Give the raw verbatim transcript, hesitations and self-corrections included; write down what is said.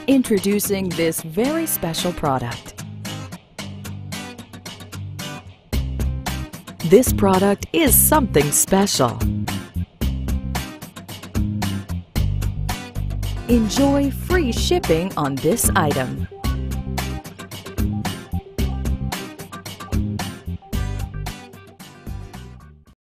Introducing this very special product. This product is something special. Enjoy free shipping on this item.